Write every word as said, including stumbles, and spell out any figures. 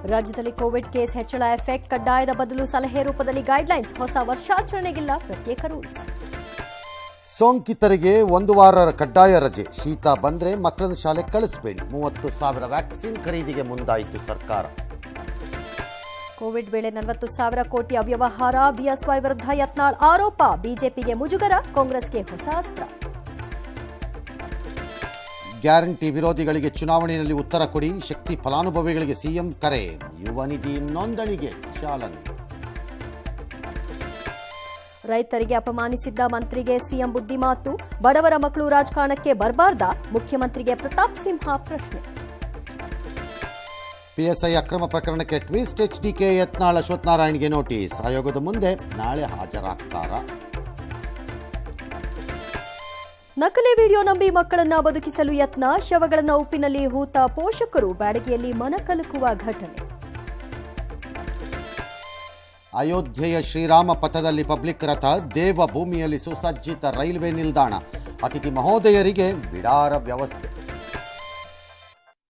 ರಾಜ್ಯದಲ್ಲಿ Covid case ಹೆಚ್ಚಳ effect ಕಡ್ಡಾಯದ ಬದಲು ಸಲಹೆ ರೂಪದಲ್ಲಿ ಗೈಡ್ಲೈನ್ಸ್ ಹೊಸ ವರ್ಷಾಚರಣೆಗಿಲ್ಲ ಪ್ರತ್ಯೇಕ ರೂಲ್ಸ್. ಸೋಂಕಿತರಿಗೆ ಒಂದು ವಾರ ಕಡ್ಡಾಯ ರಜೆ. ಶೀತ ಬಂದ್ರೆ ಮಕ್ಕಳನ್ನು ಶಾಲೆ ಕಳಿಸಬೇಡಿ. ಮೂವತ್ತು ಸಾವಿರ ವ್ಯಾಕ್ಸಿನ್ ಖರೀದಿಗೆ ಮುಂದಾಯಿತು ಸರ್ಕಾರ. ಕೋವಿಡ್ ವೇಳೆ ನಲವತ್ತು ಸಾವಿರ ಕೋಟಿ ಅವ್ಯವಹಾರ. ಬಿಎಸ್ವೈ ವಿರುದ್ಧ ಯತ್ನಾಳ್ ಆರೋಪ. ಬಿಜೆಪಿಗೆ ಮುಜುಗರ, ಕಾಂಗ್ರೆಸ್ಗೆ ಹೊಸ ಅಸ್ತ್ರ. ಗ್ಯಾರಂಟಿ ವಿರೋಧಿಗಳಿಗೆ ಚುನಾವಣೆಯಲ್ಲಿ ಉತ್ತರ ಕೊಡಿ. ಶಕ್ತಿ ಫಲಾನುಭವಿಗಳಿಗೆ ಸಿಎಂ ಕರೆ. ಯುವ ನಿಧಿ ನೋಂದಣಿಗೆ ಚಾಲನೆ. ರೈತರಿಗೆ ಅಪಮಾನಿಸಿದ್ದ ಮಂತ್ರಿಗೆ ಸಿಎಂ ಬುದ್ಧಿಮಾತು. ಬಡವರ ಮಕ್ಕಳು ರಾಜಕಾರಣಕ್ಕೆ ಬರಬಾರ್ದಾ? ಮುಖ್ಯಮಂತ್ರಿಗೆ ಪ್ರತಾಪ್ ಸಿಂಹ ಪ್ರಶ್ನೆ. ಪಿಎಸ್ಐ ಅಕ್ರಮ ಪ್ರಕರಣಕ್ಕೆ ಟ್ವಿಸ್ಟ್. ಎಚ್ಡಿಕೆ ಯತ್ನಾಳ್ ಅಶ್ವಥ್ ನಾರಾಯಣ್ಗೆ ನೋಟಿಸ್. ಆಯೋಗದ ಮುಂದೆ ನಾಳೆ ಹಾಜರಾಗ್ತಾರಾ? ನಕಲಿ ವಿಡಿಯೋ ನಂಬಿ ಮಕ್ಕಳನ್ನ ಬದುಕಿಸಲು ಯತ್ನ. ಶವಗಳನ್ನ ಉಪ್ಪಿನಲ್ಲಿ ಹೂತ ಪೋಷಕರು. ಬ್ಯಾಡಗಿಯಲ್ಲಿ ಮನ ಕಲಕುವ ಘಟನೆ. ಅಯೋಧ್ಯೆಯ ಶ್ರೀರಾಮ ಪಥದಲ್ಲಿ ಪಬ್ಲಿಕ್ ರಥ. ದೇವ ಭೂಮಿಯಲ್ಲಿ ಸುಸಜ್ಜಿತ ರೈಲ್ವೆ ನಿಲ್ದಾಣ. ಅತಿಥಿ ಮಹೋದಯರಿಗೆ ಬಿಡಾರ ವ್ಯವಸ್ಥೆ.